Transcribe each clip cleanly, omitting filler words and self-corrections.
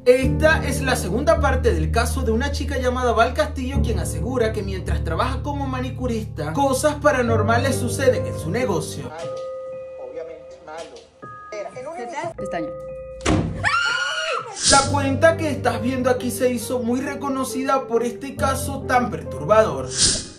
Esta es la segunda parte del caso de una chica llamada Val Castillo, quien asegura que mientras trabaja como manicurista, cosas paranormales suceden en su negocio. Malo, obviamente, malo. Pestaña. La cuenta que estás viendo aquí se hizo muy reconocida por este caso tan perturbador.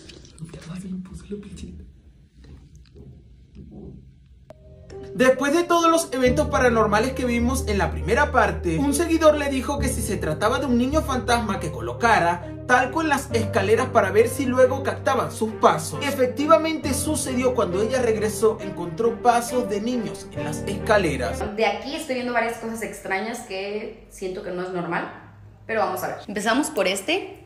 Después de todos los eventos paranormales que vimos en la primera parte, un seguidor le dijo que si se trataba de un niño fantasma que colocara talco en las escaleras para ver si luego captaban sus pasos. Efectivamente sucedió. Cuando ella regresó, encontró pasos de niños en las escaleras. De aquí estoy viendo varias cosas extrañas que siento que no es normal, pero vamos a ver. Empezamos por este.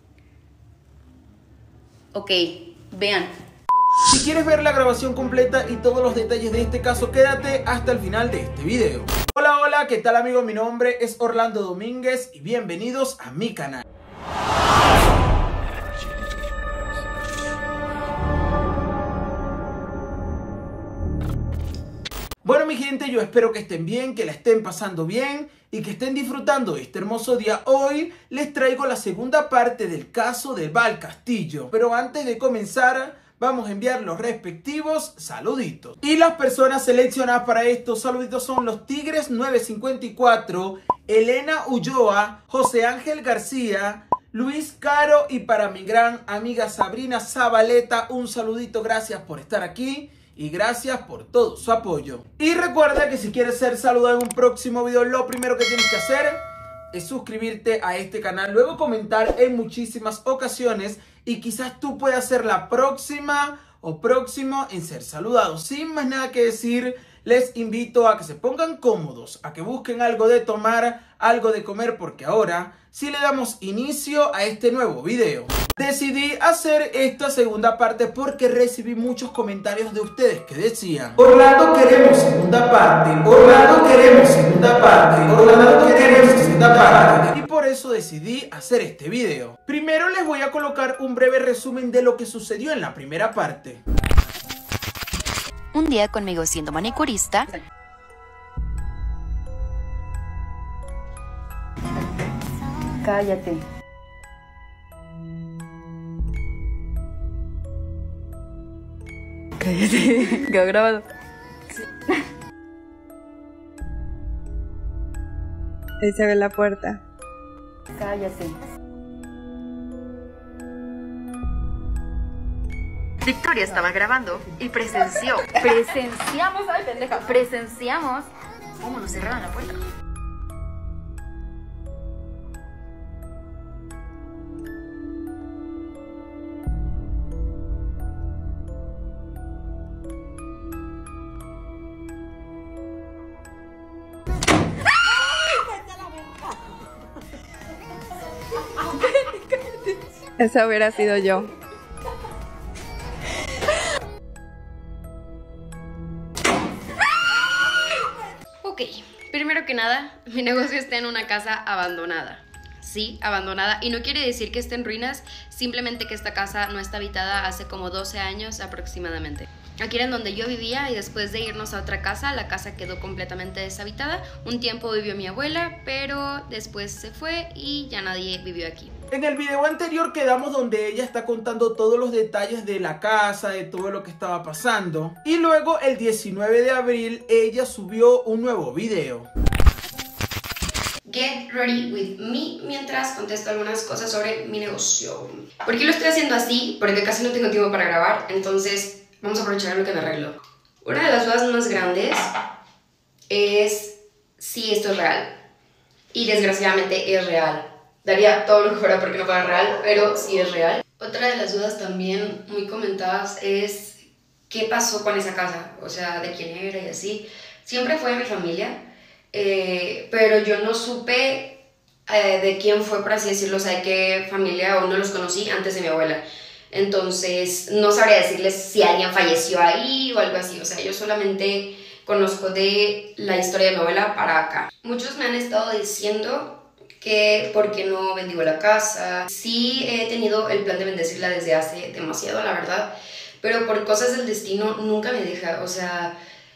Ok, vean. Si quieres ver la grabación completa y todos los detalles de este caso, quédate hasta el final de este video. Hola, hola, ¿qué tal amigos? Mi nombre es Orlando Domínguez y bienvenidos a mi canal. Bueno mi gente, yo espero que estén bien, que la estén pasando bien y que estén disfrutando de este hermoso día. Hoy les traigo la segunda parte del caso de Val Castillo. Pero antes de comenzar, vamos a enviar los respectivos saluditos. Y las personas seleccionadas para estos saluditos son los Tigres 954, Elena Ulloa, José Ángel García, Luis Caro y para mi gran amiga Sabrina Zabaleta, un saludito, gracias por estar aquí. Y gracias por todo su apoyo. Y recuerda que si quieres ser saludado en un próximo video, lo primero que tienes que hacer es suscribirte a este canal. Luego comentar en muchísimas ocasiones y quizás tú puedas ser la próxima o próximo en ser saludado. Sin más nada que decir, les invito a que se pongan cómodos, a que busquen algo de tomar, algo de comer, porque ahora sí le damos inicio a este nuevo video. Decidí hacer esta segunda parte porque recibí muchos comentarios de ustedes que decían: Orlando, queremos segunda parte, Orlando, queremos segunda parte, Orlando, queremos segunda parte. Y por eso decidí hacer este video. Primero les voy a colocar un breve resumen de lo que sucedió en la primera parte. Un día conmigo siendo manicurista. Cállate. Cállate. Quedó grabado. Ahí se ve la puerta. Cállate. Victoria estaba grabando y presenciamos, ay pendeja, presenciamos cómo nos cerraron la puerta. Esa hubiera sido yo. Ok, primero que nada, mi negocio está en una casa abandonada. Sí, abandonada. Y no quiere decir que esté en ruinas, simplemente que esta casa no está habitada hace como 12 años aproximadamente. Aquí era en donde yo vivía y después de irnos a otra casa, la casa quedó completamente deshabitada. Un tiempo vivió mi abuela, pero después se fue y ya nadie vivió aquí. En el video anterior quedamos donde ella está contando todos los detalles de la casa, de todo lo que estaba pasando. Y luego el 19 de abril ella subió un nuevo video. Get ready with me mientras contesto algunas cosas sobre mi negocio. ¿Por qué lo estoy haciendo así? Porque casi no tengo tiempo para grabar, entonces vamos a aprovechar lo que me arreglo. Una de las dudas más grandes es si esto es real. Y desgraciadamente es real. Daría todo lo que fuera porque no fuera real, pero sí es real. Otra de las dudas también muy comentadas es qué pasó con esa casa, o sea, de quién era y así. Siempre fue de mi familia, pero yo no supe de quién fue, por así decirlo, o sea, de qué familia, o no los conocí antes de mi abuela. Entonces no sabría decirles si alguien falleció ahí o algo así, o sea, yo solamente conozco de la historia de mi abuela para acá. Muchos me han estado diciendo que por qué no bendigo la casa. Sí he tenido el plan de bendecirla desde hace demasiado, la verdad, pero por cosas del destino nunca me deja. O sea,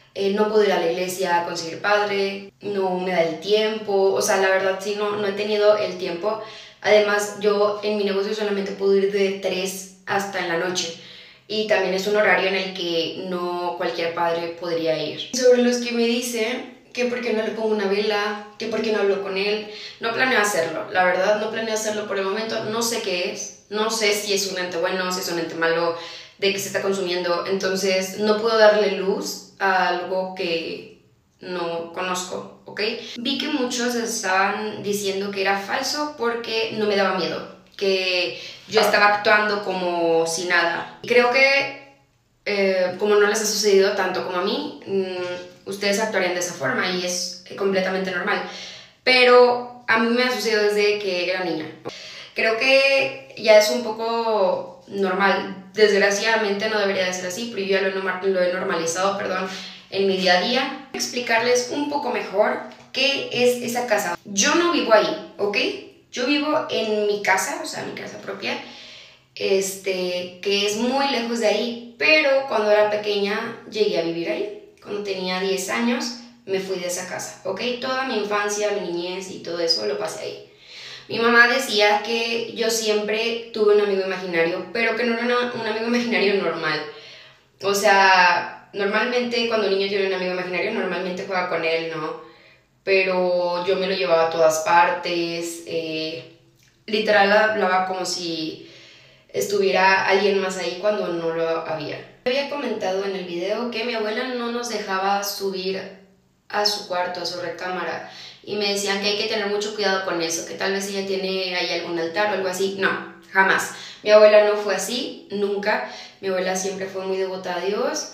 no puedo ir a la iglesia a conseguir padre, no me da el tiempo, o sea, la verdad sí, no he tenido el tiempo. Además, yo en mi negocio solamente puedo ir de 3 hasta en la noche y también es un horario en el que no cualquier padre podría ir. Sobre los que me dicen que por qué no le pongo una vela, que por qué no hablo con él, no planeo hacerlo, la verdad no planeo hacerlo por el momento, no sé qué es, no sé si es un ente bueno, si es un ente malo, de que se está consumiendo, entonces no puedo darle luz a algo que no conozco, ¿ok? Vi que muchos estaban diciendo que era falso porque no me daba miedo, que yo estaba actuando como si nada. Creo que como no les ha sucedido tanto como a mí, ustedes actuarían de esa forma y es completamente normal, pero a mí me ha sucedido desde que era niña. Creo que ya es un poco normal, desgraciadamente no debería de ser así, pero yo ya lo he normalizado, perdón, en mi día a día. Explicarles un poco mejor qué es esa casa. Yo no vivo ahí, ¿ok? Yo vivo en mi casa, o sea, mi casa propia, que es muy lejos de ahí, pero cuando era pequeña llegué a vivir ahí. Cuando tenía 10 años me fui de esa casa, ¿ok? Toda mi infancia, mi niñez y todo eso lo pasé ahí. Mi mamá decía que yo siempre tuve un amigo imaginario, pero que no era un amigo imaginario normal. O sea, normalmente cuando un niño tiene un amigo imaginario, normalmente juega con él, ¿no? Pero yo me lo llevaba a todas partes, literal hablaba como si estuviera alguien más ahí cuando no lo había. Había comentado en el video que mi abuela no nos dejaba subir a su cuarto, a su recámara, y me decían que hay que tener mucho cuidado con eso, que tal vez ella tiene ahí algún altar o algo así. No, jamás. Mi abuela no fue así, nunca. Mi abuela siempre fue muy devota a Dios.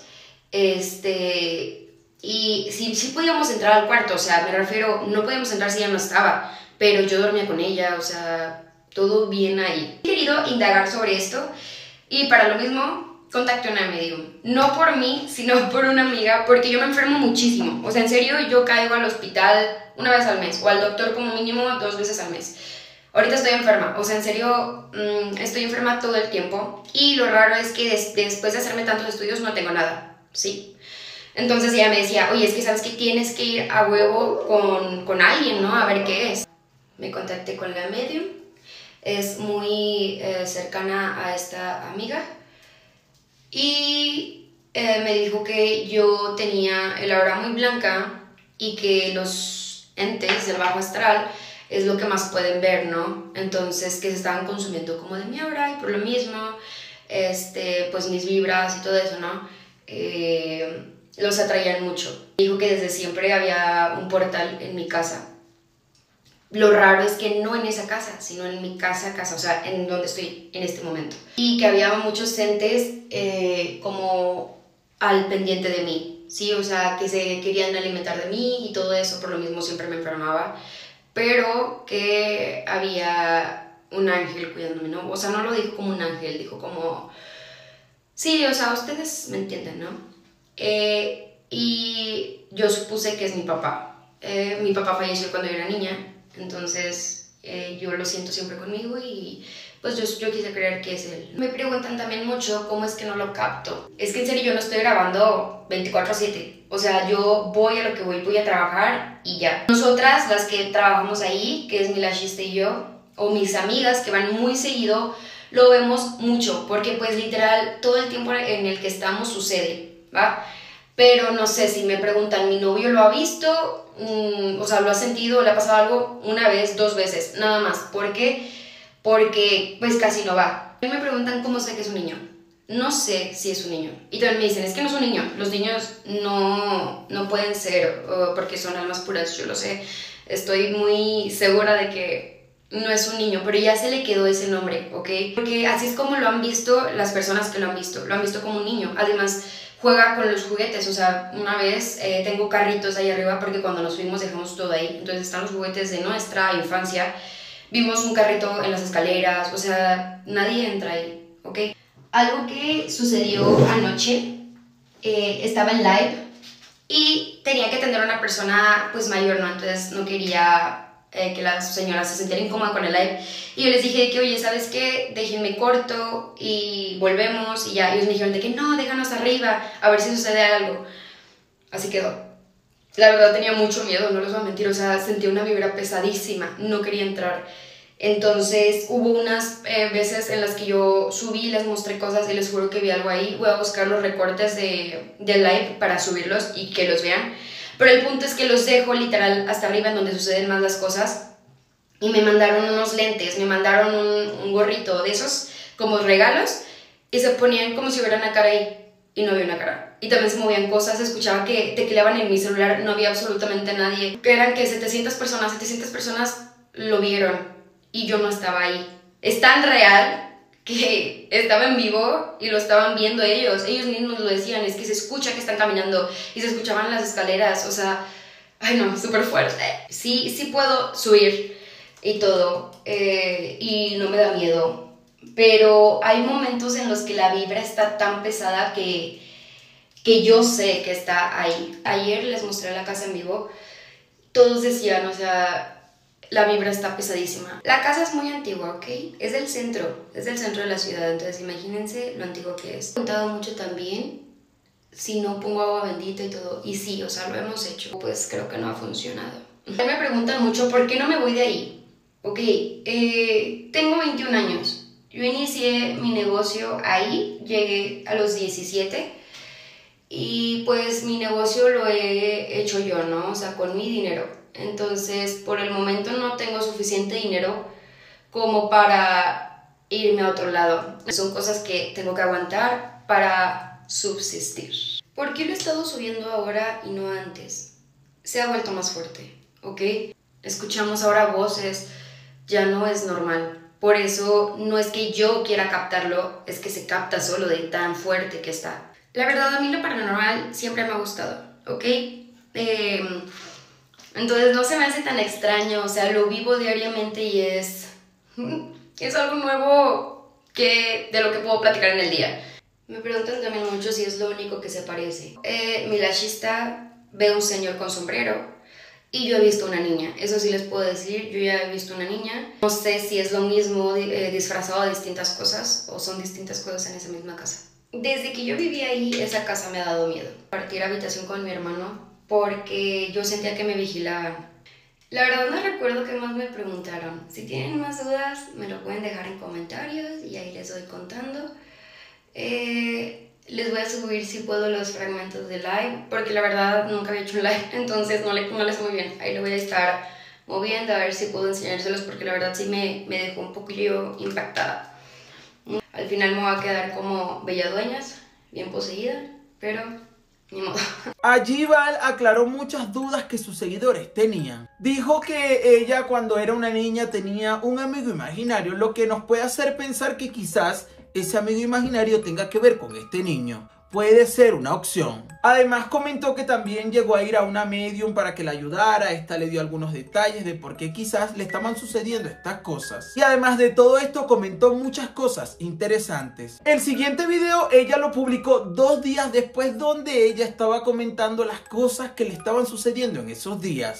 Y sí podíamos entrar al cuarto, o sea, me refiero, no podíamos entrar si ella no estaba, pero yo dormía con ella, o sea, todo bien ahí. He querido indagar sobre esto y para lo mismo contacté a una medium. No por mí, sino por una amiga, porque yo me enfermo muchísimo. O sea, en serio, yo caigo al hospital una vez al mes, o al doctor como mínimo 2 veces al mes. Ahorita estoy enferma, o sea, en serio, estoy enferma todo el tiempo. Y lo raro es que después de hacerme tantos estudios no tengo nada, ¿sí? Entonces ella me decía, oye, es que sabes que tienes que ir a huevo con alguien, ¿no? A ver qué es. Me contacté con la medium, es muy cercana a esta amiga. Y me dijo que yo tenía el aura muy blanca y que los entes del bajo astral es lo que más pueden ver, ¿no? Entonces que se estaban consumiendo como de mi aura y por lo mismo, pues mis vibras y todo eso, ¿no? Los atraían mucho. Dijo que desde siempre había un portal en mi casa. Lo raro es que no en esa casa, sino en mi casa, o sea, en donde estoy en este momento. Y que había muchos entes como al pendiente de mí, ¿sí? O sea, que se querían alimentar de mí y todo eso, por lo mismo siempre me enfermaba. Pero que había un ángel cuidándome, ¿no? O sea, no lo dijo como un ángel, dijo como... Sí, o sea, ustedes me entienden, ¿no? Y yo supuse que es mi papá. Mi papá falleció cuando yo era niña. Entonces yo lo siento siempre conmigo y pues yo quise creer que es él. Me preguntan también mucho cómo es que no lo capto. Es que en serio yo no estoy grabando 24/7. O sea, yo voy a lo que voy a trabajar y ya. Nosotras, las que trabajamos ahí, que es mi lashista y yo, o mis amigas que van muy seguido, lo vemos mucho porque pues literal todo el tiempo en el que estamos sucede, ¿va? Pero no sé, si me preguntan, ¿mi novio lo ha visto? O sea, ¿lo ha sentido? ¿Le ha pasado algo? 1 vez, 2 veces, nada más. ¿Por qué? Porque pues casi no va. A mí me preguntan cómo sé que es un niño. No sé si es un niño. Y también me dicen, es que no es un niño. Los niños no pueden ser, porque son almas puras, yo lo sé. Estoy muy segura de que no es un niño, pero ya se le quedó ese nombre, ¿ok? Porque así es como lo han visto las personas que lo han visto como un niño. Además, juega con los juguetes, o sea, una vez tengo carritos ahí arriba porque cuando nos fuimos dejamos todo ahí, entonces están los juguetes de nuestra infancia, vimos un carrito en las escaleras, o sea, nadie entra ahí, ¿ok? Algo que sucedió anoche, estaba en live y tenía que atender a una persona pues mayor, ¿no? Entonces no quería que la señora se sintiera incómoda con el live y yo les dije que, oye, ¿sabes qué? Déjenme corto y volvemos y ya. Ellos me dijeron de que no, déjanos arriba a ver si sucede algo. así quedó. La verdad tenía mucho miedo, no les voy a mentir, o sea, sentía una vibra pesadísima, no quería entrar. Entonces hubo unas veces en las que yo subí, les mostré cosas y les juro que vi algo ahí. Voy a buscar los recortes de live para subirlos y que los vean. Pero el punto es que los dejo literal hasta arriba en donde suceden más las cosas. Y me mandaron unos lentes, me mandaron un gorrito de esos como regalos y se ponían como si hubiera una cara ahí y no había una cara. Y también se movían cosas, se escuchaba que tecleaban en mi celular, no había absolutamente nadie. Que eran que 700 personas lo vieron y yo no estaba ahí. Es tan real que estaba en vivo y lo estaban viendo ellos mismos lo decían, es que se escucha que están caminando y se escuchaban las escaleras, o sea, ay no, súper fuerte. Sí puedo subir y todo, y no me da miedo, pero hay momentos en los que la vibra está tan pesada que yo sé que está ahí. Ayer les mostré la casa en vivo, todos decían, o sea, la vibra está pesadísima. La casa es muy antigua, ¿ok? Es del centro de la ciudad, entonces imagínense lo antiguo que es. He contado mucho también, si no pongo agua bendita y todo, y sí, o sea, lo hemos hecho, pues creo que no ha funcionado. Me preguntan mucho, ¿por qué no me voy de ahí? Ok, tengo 21 años, yo inicié mi negocio ahí, llegué a los 17 y pues mi negocio lo he hecho yo, ¿no? O sea, con mi dinero. Entonces, por el momento no tengo suficiente dinero como para irme a otro lado. Son cosas que tengo que aguantar para subsistir. ¿Por qué lo he estado subiendo ahora y no antes? Se ha vuelto más fuerte, ¿ok? Escuchamos ahora voces, ya no es normal. Por eso no es que yo quiera captarlo, es que se capta solo de tan fuerte que está. La verdad, a mí lo paranormal siempre me ha gustado, ¿ok? Entonces no se me hace tan extraño, o sea, lo vivo diariamente y es algo nuevo de lo que puedo platicar en el día. Me preguntan también mucho si es lo único que se parece. Mi lashista ve un señor con sombrero y yo he visto una niña, eso sí les puedo decir, yo ya he visto una niña. No sé si es lo mismo disfrazado de distintas cosas o son distintas cosas en esa misma casa. Desde que yo viví ahí, esa casa me ha dado miedo. Compartir habitación con mi hermano porque yo sentía que me vigilaban. La verdad no recuerdo qué más me preguntaron. Si tienen más dudas, me lo pueden dejar en comentarios y ahí les voy contando. Les voy a subir si puedo los fragmentos de live, porque la verdad nunca había hecho un live, entonces no le sé muy bien. Ahí lo voy a estar moviendo a ver si puedo enseñárselos, porque la verdad sí me dejó un poquillo impactada. Al final me voy a quedar como Bella Dueñas, bien poseída, pero ni modo. Allí Val aclaró muchas dudas que sus seguidores tenían. Dijo que ella cuando era una niña tenía un amigo imaginario, lo que nos puede hacer pensar que quizás ese amigo imaginario tenga que ver con este niño. Puede ser una opción. Además comentó que también llegó a ir a una medium para que la ayudara. Esta le dio algunos detalles de por qué quizás le estaban sucediendo estas cosas. Y además de todo esto comentó muchas cosas interesantes. El siguiente video ella lo publicó 2 días después, donde ella estaba comentando las cosas que le estaban sucediendo en esos días.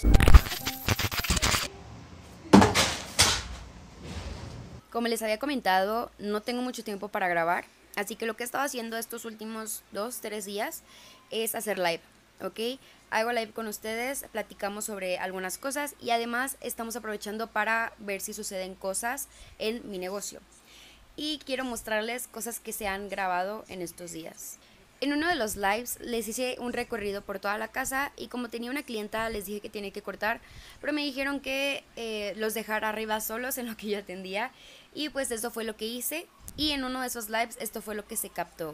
Como les había comentado, no tengo mucho tiempo para grabar, así que lo que he estado haciendo estos últimos 2-3 días es hacer live, ¿ok? Hago live con ustedes, platicamos sobre algunas cosas y además estamos aprovechando para ver si suceden cosas en mi negocio. Y quiero mostrarles cosas que se han grabado en estos días. En uno de los lives les hice un recorrido por toda la casa y como tenía una clienta les dije que tenía que cortar, pero me dijeron que los dejara arriba solos en lo que yo atendía y pues eso fue lo que hice y en uno de esos lives esto fue lo que se captó.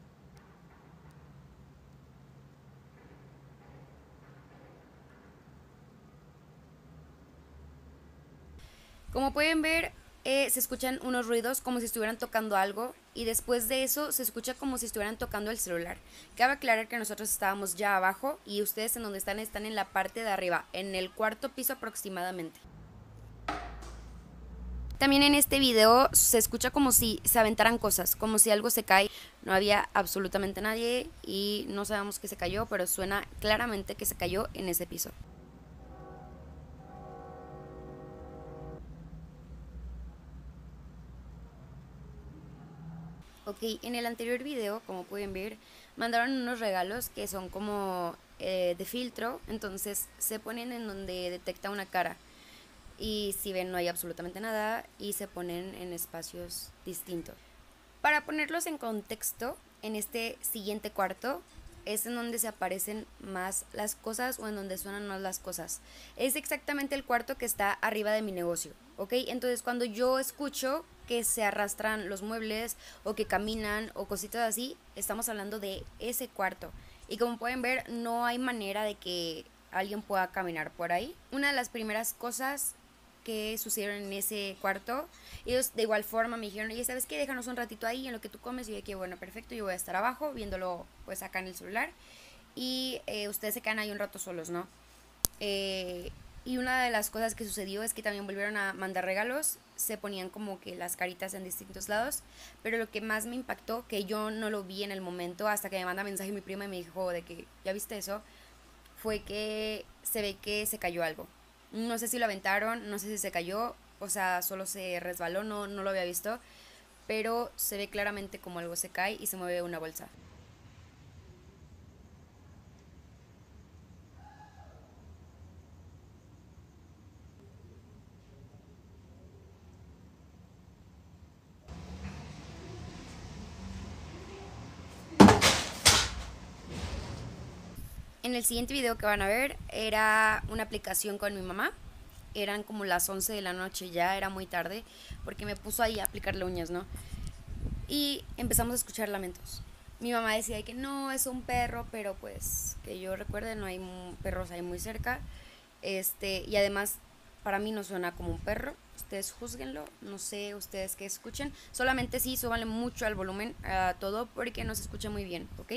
Como pueden ver, se escuchan unos ruidos como si estuvieran tocando algo y después de eso se escucha como si estuvieran tocando el celular. Cabe aclarar que nosotros estábamos ya abajo y ustedes en donde están en la parte de arriba, en el 4.º piso aproximadamente. También en este video se escucha como si se aventaran cosas, como si algo se cae. No había absolutamente nadie y no sabemos qué se cayó, pero suena claramente que se cayó en ese piso. Ok, en el anterior video, como pueden ver, mandaron unos regalos que son como de filtro, entonces se ponen en donde detecta una cara. Y si ven, no hay absolutamente nada y se ponen en espacios distintos. Para ponerlos en contexto, en este siguiente cuarto es en donde se aparecen más las cosas o en donde suenan más las cosas. Es exactamente el cuarto que está arriba de mi negocio, ¿ok? Entonces cuando yo escucho que se arrastran los muebles o que caminan o cositas así, estamos hablando de ese cuarto. Y como pueden ver, no hay manera de que alguien pueda caminar por ahí. Una de las primeras cosas que sucedieron en ese cuarto, ellos de igual forma me dijeron, oye, ¿sabes qué? Déjanos un ratito ahí en lo que tú comes. Y yo dije, bueno, perfecto, yo voy a estar abajo viéndolo pues acá en el celular y ustedes se quedan ahí un rato solos, ¿no? Y una de las cosas que sucedió es que también volvieron a mandar regalos, se ponían como que las caritas en distintos lados, pero lo que más me impactó, que yo no lo vi en el momento hasta que me manda mensaje mi prima y me dijo de que, ¿ya viste eso? Fue que se ve que se cayó algo. No sé si lo aventaron, no sé si se cayó, o sea, solo se resbaló, no lo había visto, pero se ve claramente como algo se cae y se mueve una bolsa. En el siguiente video que van a ver era una aplicación con mi mamá. Eran como las 11 de la noche, ya era muy tarde, porque me puso ahí a aplicarle uñas, ¿no? Y empezamos a escuchar lamentos. Mi mamá decía que no, es un perro, pero pues que yo recuerde no hay perros ahí muy cerca. Y además para mí no suena como un perro. Ustedes júzguenlo, no sé ustedes qué escuchen. Solamente sí, súbanle mucho al volumen a todo porque no se escucha muy bien, ¿ok?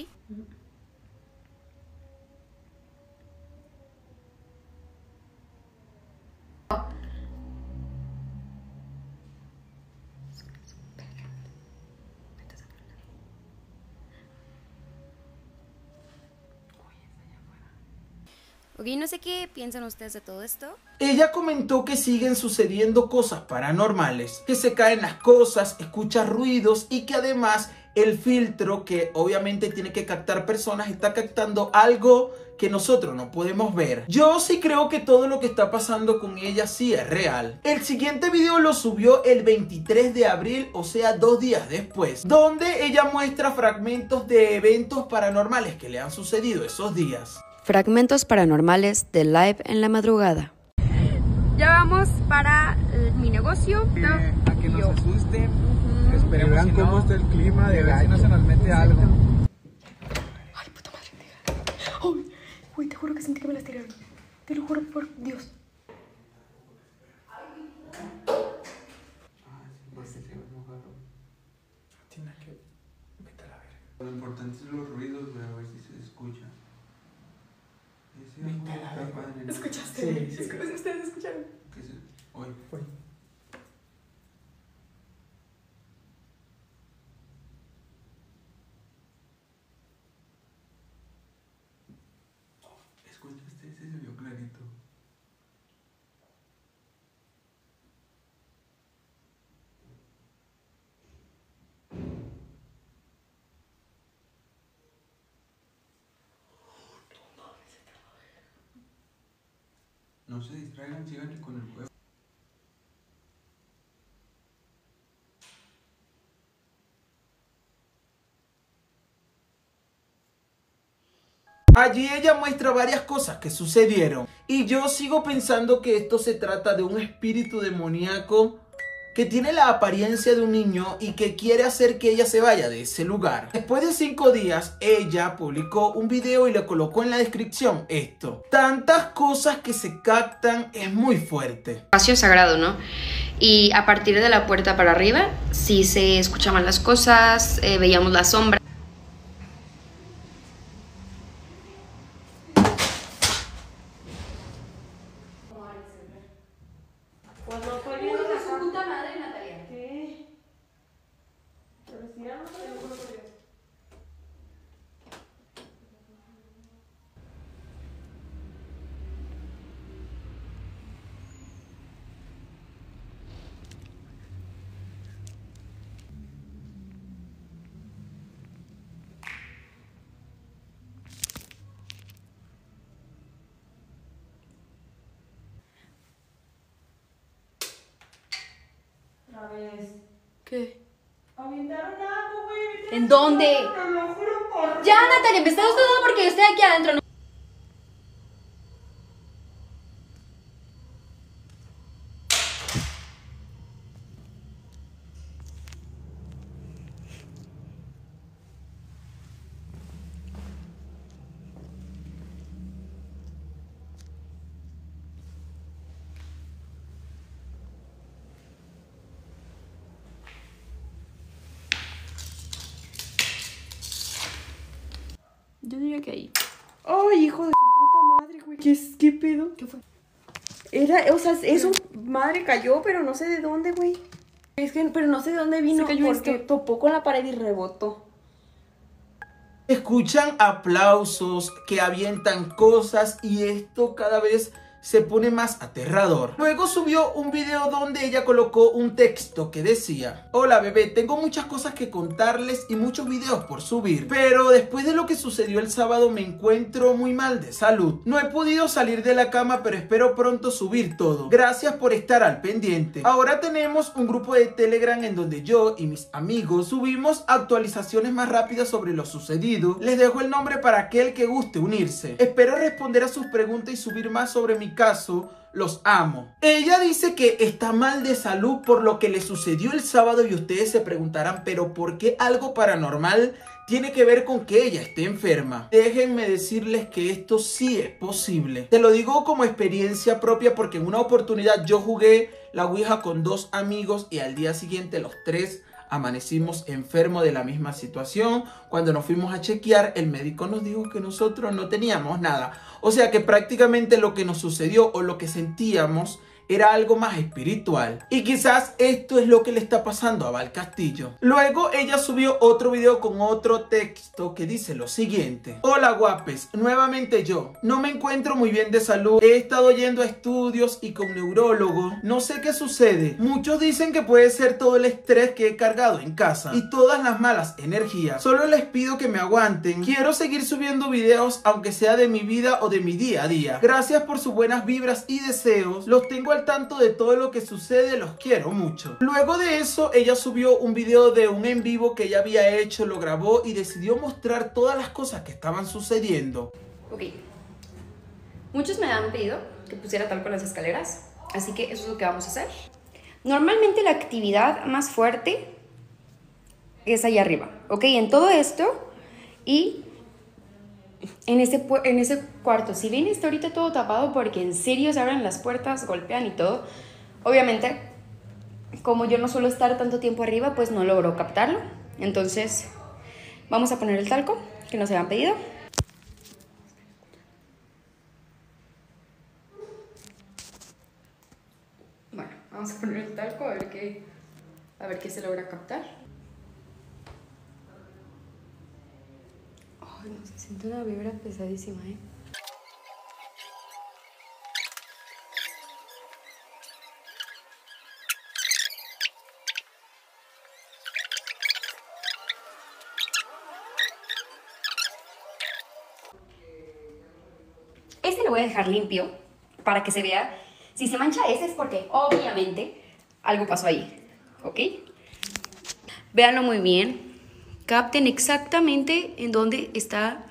Ok, no sé qué piensan ustedes de todo esto. Ella comentó que siguen sucediendo cosas paranormales, que se caen las cosas, escucha ruidos y que además el filtro, que obviamente tiene que captar personas, está captando algo que nosotros no podemos ver. Yo sí creo que todo lo que está pasando con ella sí es real. El siguiente video lo subió el 23 de abril, o sea 2 días después, donde ella muestra fragmentos de eventos paranormales que le han sucedido esos días. Fragmentos paranormales de live en la madrugada. Ya vamos para mi negocio. A que nos asusten. Esperemos vean cómo está el clima, de ver si no se nos mete algo. Ay, puta madre. Uy, te juro que sentí que me las tiraron. Te lo juro por Dios. Lo importante es los ruidos, a ver si se escucha. ¿Escuchaste? Sí, sí. ¿Ustedes escucharon? ¿Qué es el? Hoy. ¿Escuchaste? Ese se vio clarito. No se distraigan, sigan con el juego. Allí ella muestra varias cosas que sucedieron y yo sigo pensando que esto se trata de un espíritu demoníaco que tiene la apariencia de un niño y que quiere hacer que ella se vaya de ese lugar. Después de 5 días, ella publicó un video y le colocó en la descripción esto. Tantas cosas que se captan, es muy fuerte. Espacio sagrado, ¿no? Y a partir de la puerta para arriba, sí se escuchaban las cosas, veíamos la sombra. otra vez. ¿Qué? Aventaron algo, güey. ¿En dónde? Te lo juro por Ya, Natalia, me estás dudando porque yo estoy aquí adentro. ¿No? Yo diría que ahí. Ay, hijo de su puta madre, güey. ¿Qué pedo? ¿Qué fue? Era, o sea, eso, madre, cayó, pero no sé de dónde, güey. Es que, pero no sé de dónde vino, Se cayó porque esto. topó con la pared y rebotó. Escuchan aplausos, que avientan cosas y esto cada vez se pone más aterrador. Luego subió un video donde ella colocó un texto que decía: hola bebé, tengo muchas cosas que contarles y muchos videos por subir, pero después de lo que sucedió el sábado me encuentro muy mal de salud. No he podido salir de la cama, pero espero pronto subir todo. Gracias por estar al pendiente. Ahora tenemos un grupo de Telegram en donde yo y mis amigos subimos actualizaciones más rápidas sobre lo sucedido. Les dejo el nombre para aquel que guste unirse. Espero responder a sus preguntas y subir más sobre mi caso. Los amo. Ella dice que está mal de salud por lo que le sucedió el sábado y ustedes se preguntarán, pero ¿por qué algo paranormal tiene que ver con que ella esté enferma? Déjenme decirles que esto sí es posible. Te lo digo como experiencia propia porque en una oportunidad yo jugué la Ouija con 2 amigos y al día siguiente los 3 amanecimos enfermos de la misma situación. Cuando nos fuimos a chequear, el médico nos dijo que nosotros no teníamos nada. O sea que prácticamente lo que nos sucedió o lo que sentíamos era algo más espiritual. Y quizás esto es lo que le está pasando a Val Castillo. Luego ella subió otro video con otro texto que dice lo siguiente: hola guapes, nuevamente yo. No me encuentro muy bien de salud. He estado yendo a estudios y con neurólogo. No sé qué sucede. Muchos dicen que puede ser todo el estrés que he cargado en casa y todas las malas energías. Solo les pido que me aguanten. Quiero seguir subiendo videos aunque sea de mi vida o de mi día a día. Gracias por sus buenas vibras y deseos. Los tengo al tanto de todo lo que sucede, los quiero mucho. Luego de eso ella subió un video de un en vivo que ella había hecho, lo grabó y decidió mostrar todas las cosas que estaban sucediendo. Ok, muchos me han pedido que pusiera tal con las escaleras, así que eso es lo que vamos a hacer. Normalmente la actividad más fuerte es allá arriba, ok, en todo esto y en ese cuarto. Si bien está ahorita todo tapado porque en serio se abren las puertas, golpean y todo, obviamente como yo no suelo estar tanto tiempo arriba, pues no logro captarlo. Entonces vamos a poner el talco que nos habían pedido. Bueno, vamos a poner el talco a ver qué se logra captar. Ay, no, se siente una vibra pesadísima, ¿eh? Este lo voy a dejar limpio para que se vea. Si se mancha ese es porque obviamente algo pasó ahí, ¿ok? Véanlo muy bien. Capten exactamente en dónde está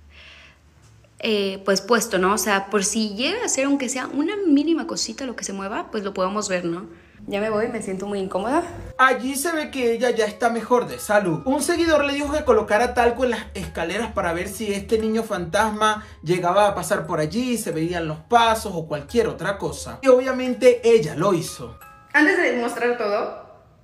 pues puesto, ¿no? O sea, por si llega a ser aunque sea una mínima cosita lo que se mueva, pues lo podemos ver, ¿no? Ya me voy, me siento muy incómoda. Allí se ve que ella ya está mejor de salud. Un seguidor le dijo que colocara talco en las escaleras para ver si este niño fantasma llegaba a pasar por allí, se veían los pasos o cualquier otra cosa. Y obviamente ella lo hizo. Antes de mostrar todo,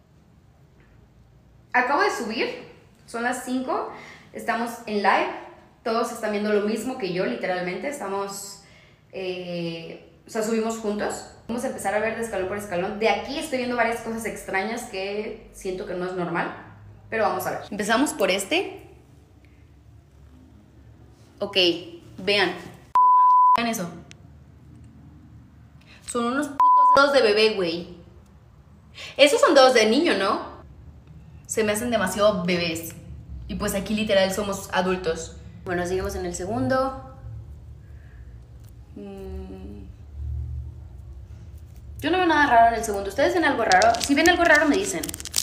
acabo de subir, son las 5, estamos en live, todos están viendo lo mismo que yo, literalmente, estamos, o sea, subimos juntos. Vamos a empezar a ver de escalón por escalón. De aquí estoy viendo varias cosas extrañas que siento que no es normal, pero vamos a ver. Empezamos por este. Ok, vean. Vean eso. Son unos putos dedos de bebé, güey. Esos son dedos de niño, ¿no? Se me hacen demasiado bebés. Y pues aquí literal somos adultos. Bueno, seguimos en el segundo. Yo no veo nada raro en el segundo. ¿Ustedes ven algo raro? Si ven algo raro me dicen.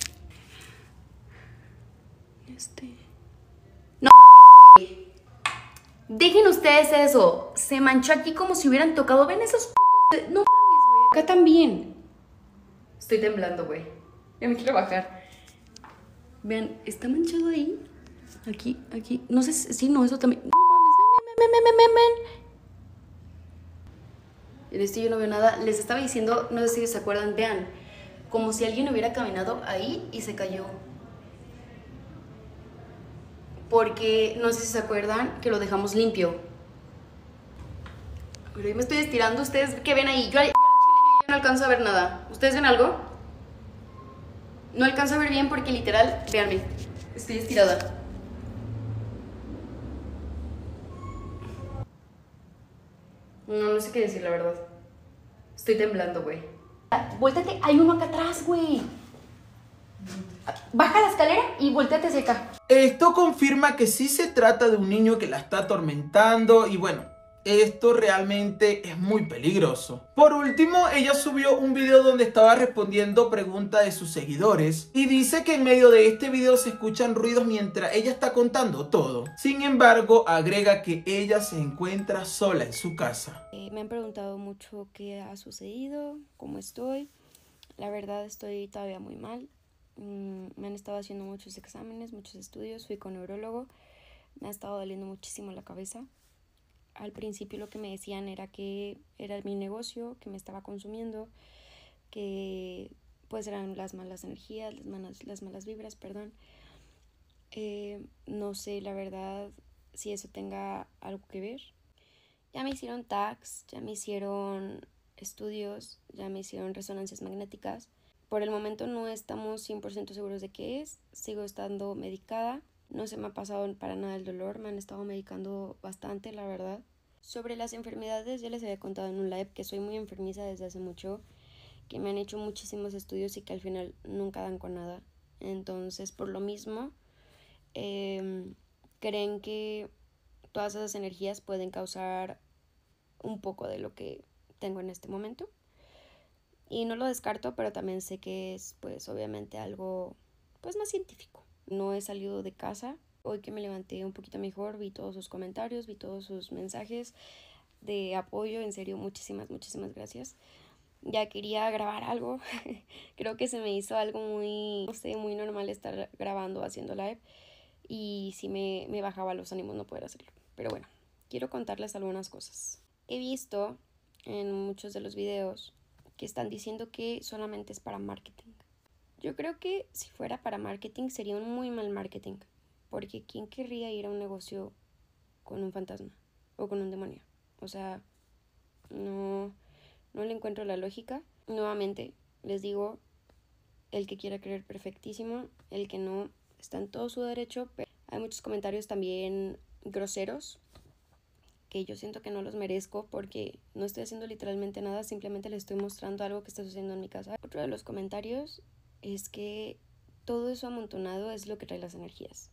No, güey. Dejen ustedes eso. Se manchó aquí como si hubieran tocado. ¿Ven esos p***? No mames, güey. Acá también. Estoy temblando, güey. Ya me quiero bajar. Vean, está manchado ahí. Aquí, aquí. No sé si no, eso también. No mames, ven. En este yo no veo nada. Les estaba diciendo, no sé si se acuerdan, vean, como si alguien hubiera caminado ahí y se cayó. Porque, no sé si se acuerdan, que lo dejamos limpio. Pero yo me estoy estirando. ¿Ustedes qué ven ahí? Yo al chile yo no alcanzo a ver nada. ¿Ustedes ven algo? No alcanzo a ver bien porque literal, véanme, estoy estirada. No sé qué decir, la verdad. Estoy temblando, güey. Vuéltate, hay uno acá atrás, güey. Baja la escalera y volteate hacia acá. Esto confirma que sí se trata de un niño que la está atormentando y bueno, esto realmente es muy peligroso. Por último, ella subió un video donde estaba respondiendo preguntas de sus seguidores y dice que en medio de este video se escuchan ruidos mientras ella está contando todo. Sin embargo, agrega que ella se encuentra sola en su casa. Me han preguntado mucho qué ha sucedido, cómo estoy. La verdad estoy todavía muy mal. Me han estado haciendo muchos exámenes, muchos estudios. Fui con neurólogo. Me ha estado doliendo muchísimo la cabeza. Al principio lo que me decían era que era mi negocio, que me estaba consumiendo, que pues eran las malas energías, las malas vibras, perdón. No sé la verdad si eso tenga algo que ver. Ya me hicieron tags, ya me hicieron estudios, ya me hicieron resonancias magnéticas. Por el momento no estamos 100% seguros de qué es. Sigo estando medicada. No se me ha pasado para nada el dolor. Me han estado medicando bastante, la verdad. Sobre las enfermedades, ya les había contado en un live que soy muy enfermiza desde hace mucho. Que me han hecho muchísimos estudios y que al final nunca dan con nada. Entonces, por lo mismo, creen que todas esas energías pueden causar un poco de lo que tengo en este momento. Y no lo descarto, pero también sé que es, pues, obviamente algo, pues, más científico. No he salido de casa. Hoy que me levanté un poquito mejor, vi todos sus comentarios, vi todos sus mensajes de apoyo. En serio, muchísimas gracias. Ya quería grabar algo. Creo que se me hizo algo muy, no sé, muy normal estar grabando, haciendo live. Y sí me bajaba los ánimos no poder hacerlo. Pero bueno, quiero contarles algunas cosas. He visto en muchos de los videos que están diciendo que solamente es para marketing. Yo creo que si fuera para marketing sería un muy mal marketing, porque ¿quién querría ir a un negocio con un fantasma o con un demonio? O sea, no le encuentro la lógica. Nuevamente, les digo, el que quiera creer perfectísimo, el que no está en todo su derecho, pero hay muchos comentarios también groseros que yo siento que no los merezco porque no estoy haciendo literalmente nada, simplemente les estoy mostrando algo que está sucediendo en mi casa. Otro de los comentarios es que todo eso amontonado es lo que trae las energías.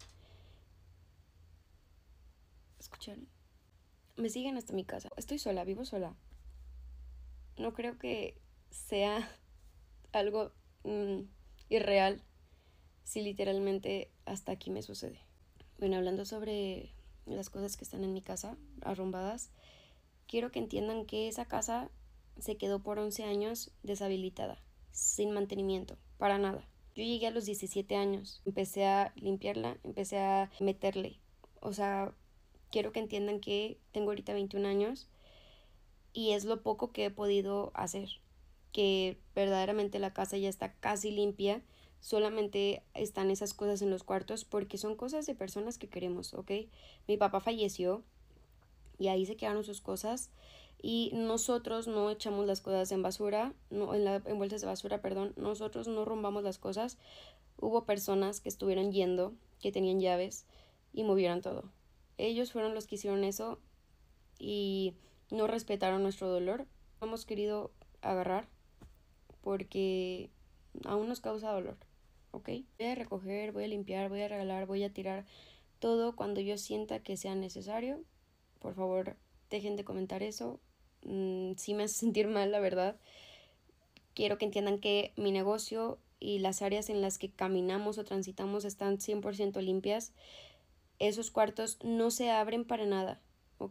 ¿Escucharon? Me siguen hasta mi casa. Estoy sola, vivo sola. No creo que sea algo irreal si literalmente hasta aquí me sucede. Bueno, hablando sobre las cosas que están en mi casa, arrumbadas, quiero que entiendan que esa casa se quedó por 11 años deshabilitada, sin mantenimiento, para nada. Yo llegué a los 17 años, empecé a limpiarla, empecé a meterle. O sea, quiero que entiendan que tengo ahorita 21 años y es lo poco que he podido hacer, que verdaderamente la casa ya está casi limpia. Solamente están esas cosas en los cuartos porque son cosas de personas que queremos, ¿ok? Mi papá falleció y ahí se quedaron sus cosas y nosotros no echamos las cosas en basura, en bolsas de basura, perdón. Nosotros no rombamos las cosas. Hubo personas que estuvieron yendo, que tenían llaves y movieron todo. Ellos fueron los que hicieron eso y no respetaron nuestro dolor. No hemos querido agarrar porque aún nos causa dolor. ¿Ok? Voy a recoger, voy a limpiar, voy a regalar, voy a tirar todo cuando yo sienta que sea necesario. Por favor, dejen de comentar eso. Sí me hace sentir mal, la verdad. quiero que entiendan que mi negocio y las áreas en las que caminamos o transitamos están 100% limpias. Esos cuartos no se abren para nada, ¿ok?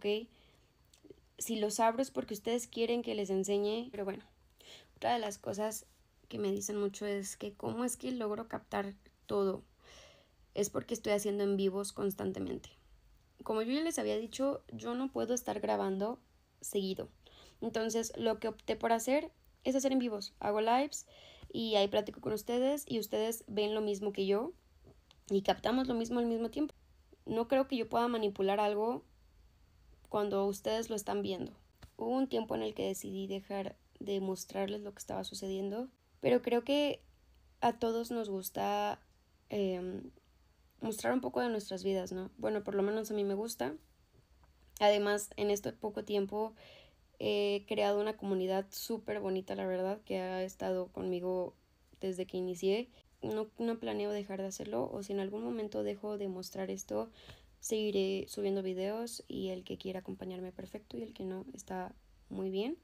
Si los abro es porque ustedes quieren que les enseñe. Pero bueno, otra de las cosas que me dicen mucho es que cómo es que logro captar todo. Es porque estoy haciendo en vivos constantemente. Como yo ya les había dicho, yo no puedo estar grabando seguido. Entonces lo que opté por hacer es hacer en vivos. Hago lives y ahí platico con ustedes y ustedes ven lo mismo que yo y captamos lo mismo al mismo tiempo. No creo que yo pueda manipular algo cuando ustedes lo están viendo. Hubo un tiempo en el que decidí dejar de mostrarles lo que estaba sucediendo, pero creo que a todos nos gusta mostrar un poco de nuestras vidas, ¿no? Bueno, por lo menos a mí me gusta. Además, en este poco tiempo he creado una comunidad súper bonita, la verdad, que ha estado conmigo desde que inicié. No planeo dejar de hacerlo, o si en algún momento dejo de mostrar esto, seguiré subiendo videos y el que quiera acompañarme perfecto y el que no está muy bien.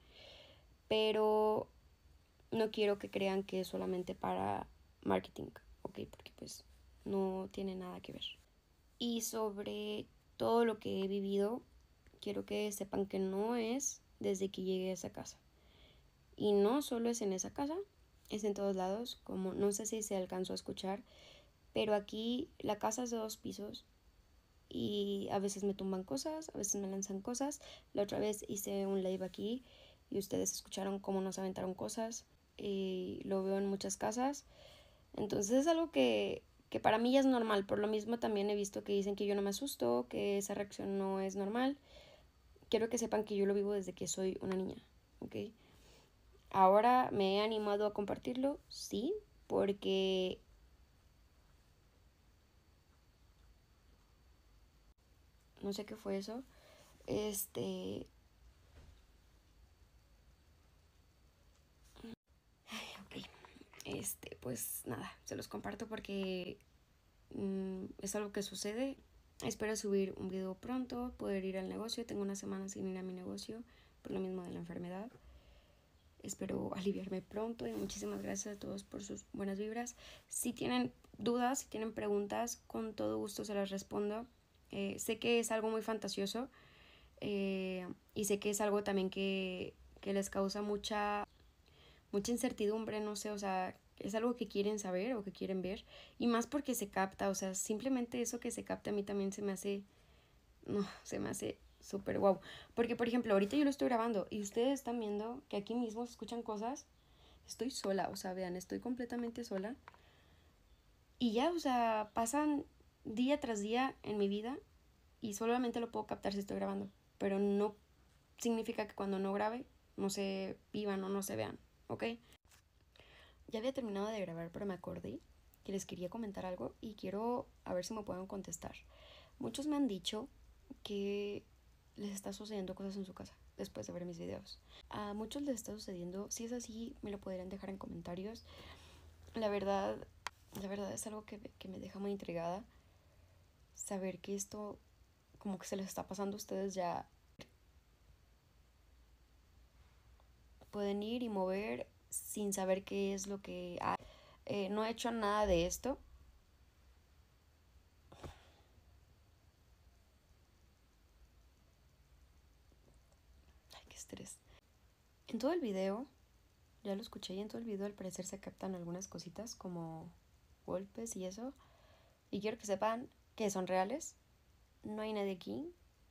Pero no quiero que crean que es solamente para marketing, ¿ok? Porque pues no tiene nada que ver. Y sobre todo lo que he vivido, quiero que sepan que no es desde que llegué a esa casa. Y no solo es en esa casa, es en todos lados, como no sé si se alcanzó a escuchar, pero aquí la casa es de 2 pisos y a veces me tumban cosas, a veces me lanzan cosas. La otra vez hice un live aquí y ustedes escucharon cómo nos aventaron cosas y lo veo en muchas casas. Entonces es algo que para mí ya es normal. Por lo mismo también he visto que dicen que yo no me asusto, que esa reacción no es normal. Quiero que sepan que yo lo vivo desde que soy una niña, ¿ok? Ahora me he animado a compartirlo, sí, porque no sé qué fue eso. Pues nada, se los comparto porque es algo que sucede. Espero subir un video pronto, poder ir al negocio. Tengo una semana sin ir a mi negocio por lo mismo de la enfermedad. Espero aliviarme pronto y muchísimas gracias a todos por sus buenas vibras. Si tienen dudas, si tienen preguntas, con todo gusto se las respondo. Sé que es algo muy fantasioso y sé que es algo también que les causa mucha incertidumbre, no sé, o sea, es algo que quieren saber o que quieren ver, y más porque se capta, o sea, simplemente eso que se capta a mí también se me hace súper guau, porque por ejemplo, ahorita yo lo estoy grabando y ustedes están viendo que aquí mismo se escuchan cosas. Estoy sola, o sea, vean, estoy completamente sola y ya, o sea, pasan día tras día en mi vida y solamente lo puedo captar si estoy grabando, pero no significa que cuando no grabe no se vivan o no se vean, ¿ok? Ya había terminado de grabar, pero me acordé que les quería comentar algo y quiero a ver si me pueden contestar. Muchos me han dicho que les está sucediendo cosas en su casa después de ver mis videos. A muchos les está sucediendo. Si es así, me lo podrían dejar en comentarios. La verdad es algo que me deja muy intrigada. Saber que esto como que se les está pasando a ustedes ya. Pueden ir y mover sin saber qué es lo que hay. No he hecho nada de esto. Ay, qué estrés. En todo el video, ya lo escuché, y en todo el video al parecer se captan algunas cositas como golpes y eso. Y quiero que sepan que son reales. No hay nadie aquí.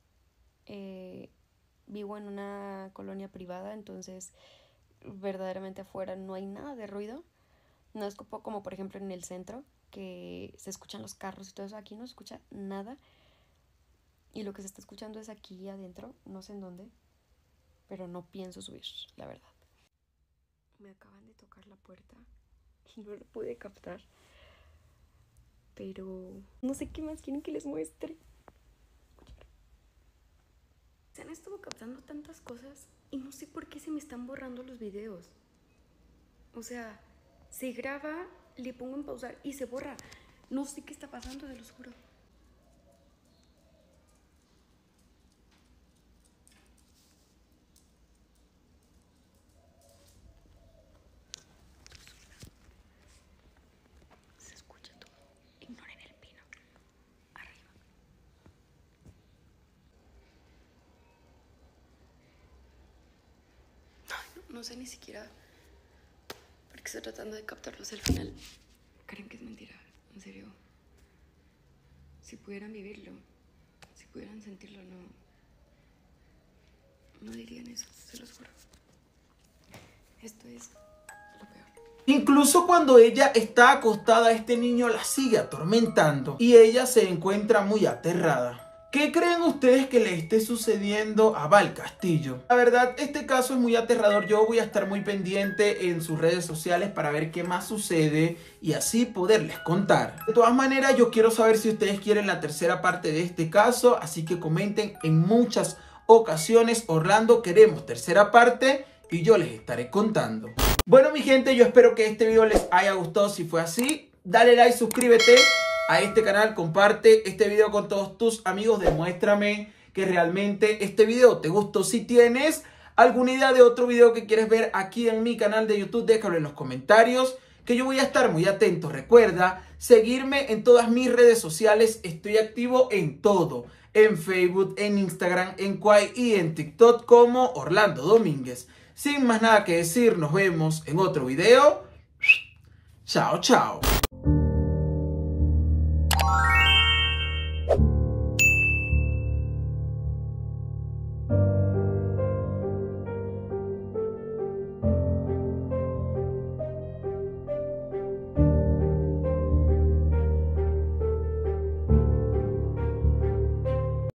Vivo en una colonia privada, entonces verdaderamente afuera no hay nada de ruido. No es como por ejemplo en el centro, que se escuchan los carros y todo eso. Aquí no se escucha nada. Y lo que se está escuchando es aquí adentro, no sé en dónde, pero no pienso subir, la verdad. Me acaban de tocar la puerta y no lo pude captar. Pero no sé qué más quieren que les muestre. Se han estado captando tantas cosas y no sé por qué se me están borrando los videos. O sea, se graba, le pongo en pausar y se borra. No sé qué está pasando, se los juro. no sé ni siquiera por qué estoy tratando de captarlos al final. Creen que es mentira, en serio. Si pudieran vivirlo, si pudieran sentirlo, no dirían eso, se los juro. Esto es lo peor. Incluso cuando ella está acostada, este niño la sigue atormentando y ella se encuentra muy aterrada. ¿Qué creen ustedes que le esté sucediendo a Val Castillo? La verdad, este caso es muy aterrador. Yo voy a estar muy pendiente en sus redes sociales para ver qué más sucede y así poderles contar. De todas maneras, yo quiero saber si ustedes quieren la tercera parte de este caso, así que comenten en muchas ocasiones: Orlando, queremos tercera parte, y yo les estaré contando. Bueno, mi gente, yo espero que este video les haya gustado. Si fue así, dale like, suscríbete a este canal, comparte este video con todos tus amigos, demuéstrame que realmente este video te gustó. Si tienes alguna idea de otro video que quieres ver aquí en mi canal de YouTube, déjalo en los comentarios, que yo voy a estar muy atento. Recuerda seguirme en todas mis redes sociales, estoy activo en todo, en Facebook, en Instagram, en Kwai y en TikTok como Orlando Domínguez. Sin más nada que decir, nos vemos en otro video. Chao, chao.